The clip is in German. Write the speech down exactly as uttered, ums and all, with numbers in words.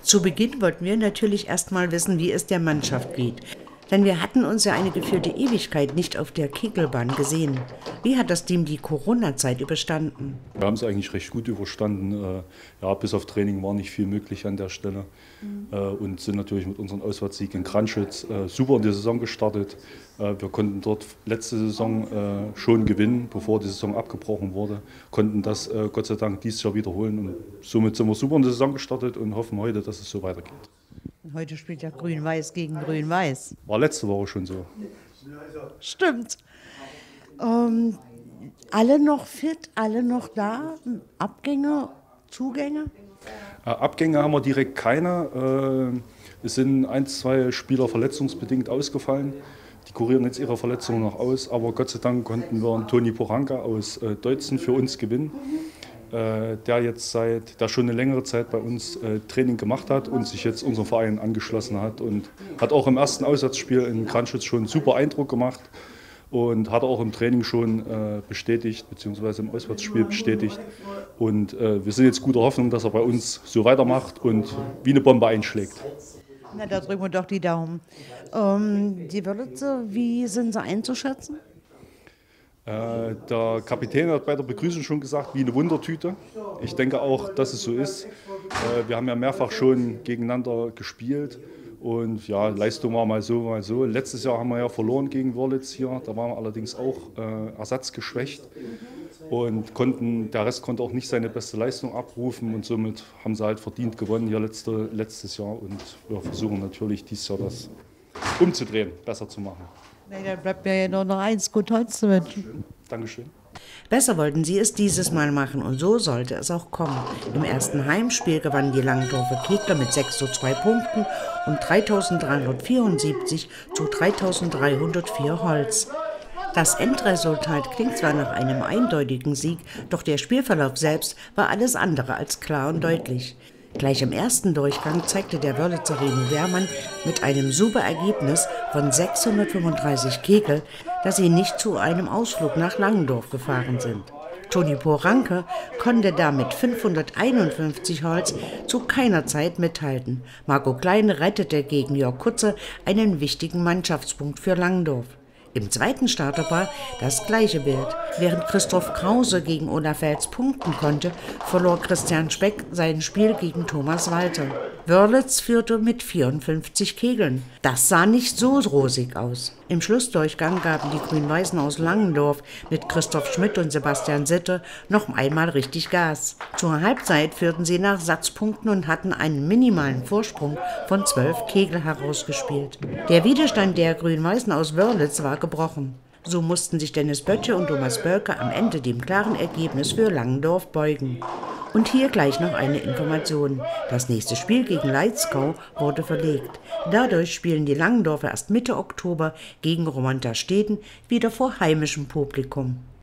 Zu Beginn wollten wir natürlich erst mal wissen, wie es der Mannschaft geht. Denn wir hatten uns ja eine gefühlte Ewigkeit nicht auf der Kegelbahn gesehen. Wie hat das Team die Corona-Zeit überstanden? Wir haben es eigentlich recht gut überstanden. Ja, bis auf Training war nicht viel möglich an der Stelle. Mhm. Und sind natürlich mit unserem Auswärtssieg in Kranschütz super in die Saison gestartet. Wir konnten dort letzte Saison schon gewinnen, bevor die Saison abgebrochen wurde. Konnten das Gott sei Dank dieses Jahr wiederholen. Und somit sind wir super in die Saison gestartet und hoffen heute, dass es so weitergeht. Heute spielt ja Grün-Weiß gegen Grün-Weiß. War letzte Woche schon so. Stimmt. Ähm, alle noch fit, alle noch da? Abgänge, Zugänge? Äh, Abgänge haben wir direkt keine. Äh, es sind ein, zwei Spieler verletzungsbedingt ausgefallen. Die kurieren jetzt ihre Verletzungen noch aus. Aber Gott sei Dank konnten wir einen Toni Poranka aus äh, Deutzen für uns gewinnen. Der jetzt seit, der schon eine längere Zeit bei uns äh, Training gemacht hat und sich jetzt unserem Verein angeschlossen hat und hat auch im ersten Auswärtsspiel in Kranschütz schon einen super Eindruck gemacht und hat auch im Training schon äh, bestätigt, beziehungsweise im Auswärtsspiel bestätigt. Und äh, wir sind jetzt guter Hoffnung, dass er bei uns so weitermacht und wie eine Bombe einschlägt. Na, da drücken wir doch die Daumen. Ähm, die Wörlitzer, wie sind sie einzuschätzen? Der Kapitän hat bei der Begrüßung schon gesagt, wie eine Wundertüte. Ich denke auch, dass es so ist. Wir haben ja mehrfach schon gegeneinander gespielt und ja, Leistung war mal so, mal so. Letztes Jahr haben wir ja verloren gegen Wörlitz hier, da waren wir allerdings auch äh, ersatzgeschwächt und konnten, der Rest konnte auch nicht seine beste Leistung abrufen und somit haben sie halt verdient gewonnen hier letzte, letztes Jahr und wir versuchen natürlich dieses Jahr das umzudrehen, besser zu machen. Nee, dann bleibt mir ja nur noch eins, gut Holz zu wünschen. Dankeschön. Besser wollten sie es dieses Mal machen und so sollte es auch kommen. Im ersten Heimspiel gewannen die Langendorfer Kegler mit sechs zu zwei Punkten und dreitausenddreihundertvierundsiebzig zu dreitausenddreihundertvier Holz. Das Endresultat klingt zwar nach einem eindeutigen Sieg, doch der Spielverlauf selbst war alles andere als klar und deutlich. Gleich im ersten Durchgang zeigte der Wörlitzer Rino Wehrmann mit einem super Ergebnis von sechshundertfünfunddreißig Kegel, dass sie nicht zu einem Ausflug nach Langendorf gefahren sind. Toni Poranka konnte damit fünfhunderteinundfünfzig Holz zu keiner Zeit mithalten. Marco Klein rettete gegen Jörg Kutze einen wichtigen Mannschaftspunkt für Langendorf. Im zweiten Starterpaar das gleiche Bild. Während Christoph Krause gegen Olaf Welz punkten konnte, verlor Christian Speck sein Spiel gegen Thomas Walter. Wörlitz führte mit vierundfünfzig Kegeln. Das sah nicht so rosig aus. Im Schlussdurchgang gaben die Grün-Weißen aus Langendorf mit Christoph Schmidt und Sebastian Sitte noch einmal richtig Gas. Zur Halbzeit führten sie nach Satzpunkten und hatten einen minimalen Vorsprung von zwölf Kegel herausgespielt. Der Widerstand der Grün-Weißen aus Wörlitz war gebrochen. So mussten sich Dennis Böttcher und Thomas Bölke am Ende dem klaren Ergebnis für Langendorf beugen. Und hier gleich noch eine Information. Das nächste Spiel gegen Leitzkau wurde verlegt. Dadurch spielen die Langendorfer erst Mitte Oktober gegen Romantersteden wieder vor heimischem Publikum.